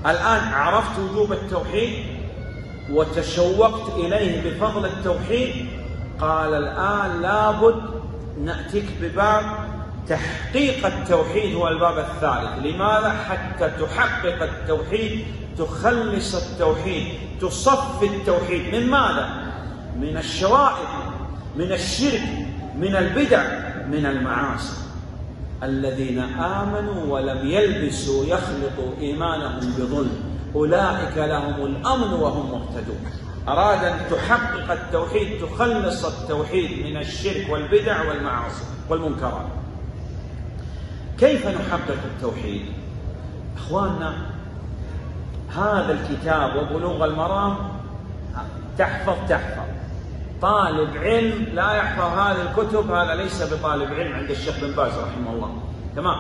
الآن عرفت وجوب التوحيد وتشوقت إليه بفضل التوحيد. قال الآن لابد نأتيك بباب تحقيق التوحيد، هو الباب الثالث. لماذا؟ حتى تحقق التوحيد، تخلص التوحيد، تصفي التوحيد. من ماذا؟ من الشوائب، من الشرك، من البدع، من المعاصي. الذين آمنوا ولم يلبسوا يخلطوا إيمانهم بظلم أولئك لهم الأمن وهم مهتدون. أراد أن تحقق التوحيد، تخلص التوحيد من الشرك والبدع والمعاصي والمنكرات. كيف نحقق التوحيد؟ أخواننا، هذا الكتاب وبلوغ المرام تحفظ. طالب علم لا يحفظ هذه الكتب هذا ليس بطالب علم عند الشيخ بن باز رحمه الله. تمام.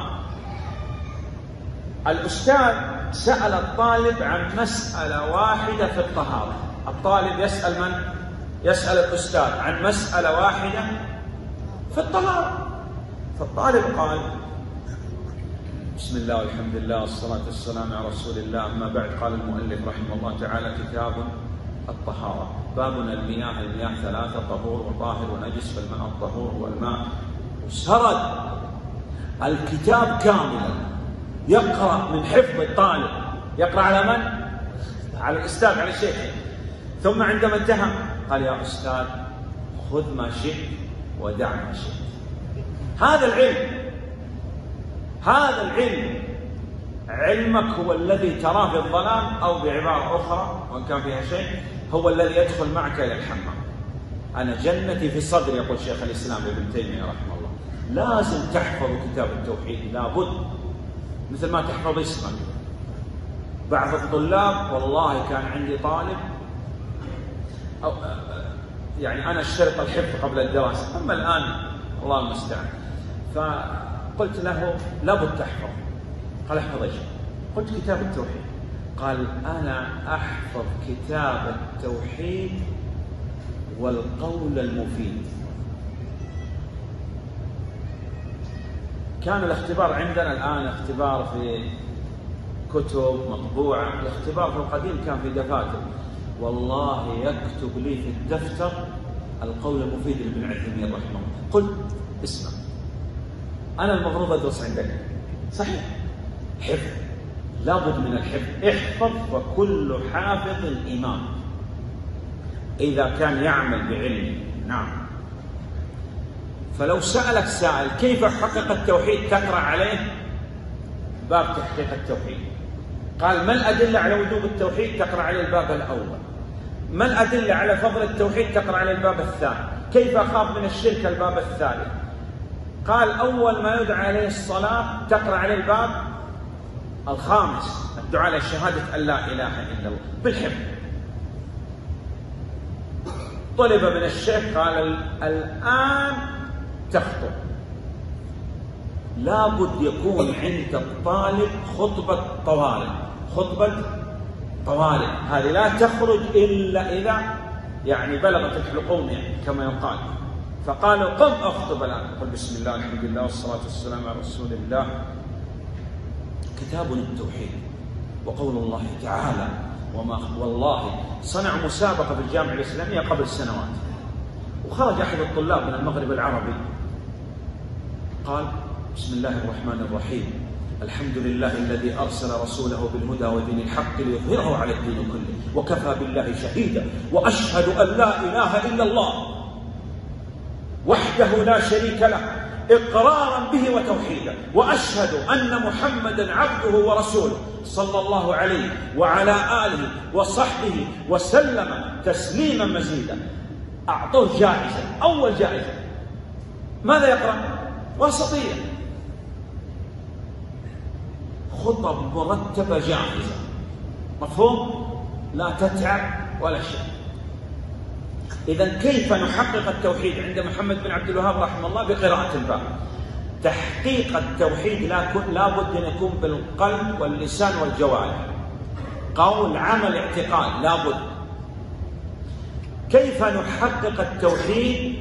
الأستاذ سأل الطالب عن مسألة واحدة في الطهارة. الطالب يسأل من؟ يسأل الأستاذ عن مسألة واحدة في الطهارة. فالطالب قال: بسم الله والحمد لله والصلاة والسلام على رسول الله، أما بعد. قال المؤلف رحمه الله تعالى: كتاب الطهارة، بابنا المياه ثلاثة: طهور وطاهر ونجس، فالماء الطهور والماء. سرد الكتاب كاملا، يقرأ من حفظ الطالب. يقرأ على من؟ على الأستاذ، على الشيخ. ثم عندما انتهى قال: يا أستاذ، خذ ما شئت ودع ما شئت. هذا العلم، هذا العلم. علمك هو الذي تراه في الظلام، أو بعبارة أخرى وإن كان فيها شيء، هو الذي يدخل معك إلى الحمام. أنا جنتي في صدري، يقول شيخ الإسلام ابن تيمية رحمه الله. لازم تحفظ كتاب التوحيد، لابد، مثل ما تحفظ اسمك. بعض الطلاب، والله كان عندي طالب، يعني أنا اشترط الحفظ قبل الدراسة، أما الآن الله المستعان. فقلت له: لابد تحفظ. قال: احفظ ايش؟ قلت: كتاب التوحيد. قال: أنا أحفظ كتاب التوحيد والقول المفيد. كان الاختبار عندنا، الآن اختبار في كتب مطبوعة، الاختبار في القديم كان في دفاتر. والله يكتب لي في الدفتر القول المفيد لابن عثيمين رحمه الله. قلت: اسمع، أنا المفروض أدرس عندك، صحيح، حفظ، لابد من الحفظ. احفظ، فكل حافظ إمام إذا كان يعمل بعلمه. نعم. فلو سألك سائل كيف أحقق التوحيد، تقرأ عليه باب تحقيق التوحيد. قال: ما الأدلة على وجوب التوحيد؟ تقرأ عليه الباب الأول. ما الأدلة على فضل التوحيد؟ تقرأ عليه الباب الثاني. كيف أخاف من الشرك؟ الباب الثالث. قال: أول ما يدعى عليه الصلاة تقرأ عليه الباب الخامس، الدعاء على شهادة أن لا إله إلا الله، بالحفظ. طلب من الشيخ، قال: الآن تخطب. لابد يكون عند الطالب خطبة طوارئ. خطبة طوارئ هذه لا تخرج إلا إذا يعني بلغت الحلقوم، يعني كما يقال. فقالوا: قم أخطب الآن. قل: بسم الله الحمد لله والصلاة والسلام على رسول الله. كتاب التوحيد وقول الله تعالى. والله صنعوا مسابقة في الجامعة الإسلامية قبل سنوات، وخرج أحد الطلاب من المغرب العربي قال: بسم الله الرحمن الرحيم، الحمد لله الذي أرسل رسوله بالهدى ودين الحق ليظهره على الدين كله، وكفى بالله شهيدا، وأشهد أن لا إله إلا الله وحده لا شريك له إقرارا به وتوحيدا، وأشهد أن محمدا عبده ورسوله صلى الله عليه وعلى آله وصحبه وسلم تسليما مزيدا. أعطوه جائزة، أول جائزة. ماذا يقرأ؟ وسطية، خطب مرتبة جاهزة، مفهوم؟ لا تتعب ولا شيء. إذن كيف نحقق التوحيد عند محمد بن عبد الوهاب رحمه الله؟ بقراءة الباب. تحقيق التوحيد لابد أن يكون بالقلب واللسان والجوارح، قول، عمل، اعتقاد، لابد. كيف نحقق التوحيد؟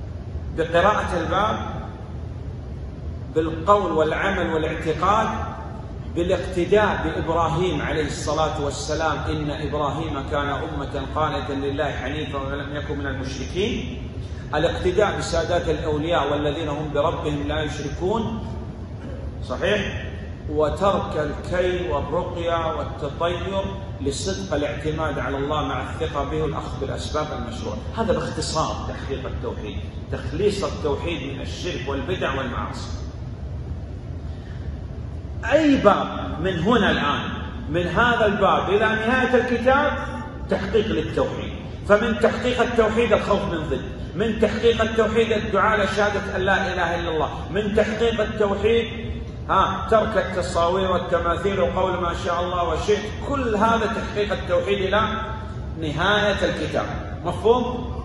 بقراءة الباب، بالقول والعمل والاعتقاد، بالاقتداء بإبراهيم عليه الصلاة والسلام، إن إبراهيم كان أمة قانتا لله حنيفا ولم يكن من المشركين. الاقتداء بسادات الأولياء والذين هم بربهم لا يشركون، صحيح. وترك الكي والرقية والتطير لصدق الاعتماد على الله مع الثقة به والأخذ بالأسباب المشروعة. هذا باختصار تحقيق التوحيد، تخليص التوحيد من الشرك والبدع والمعاصي. أي باب من هنا الآن، من هذا الباب إلى نهاية الكتاب، تحقيق للتوحيد. فمن تحقيق التوحيد الخوف من ضد، من تحقيق التوحيد الدعاء لشهادة أن لا إله إلا الله، من تحقيق التوحيد ترك التصاوير والتماثيل وقول ما شاء الله وشئت. كل هذا تحقيق التوحيد إلى نهاية الكتاب. مفهوم؟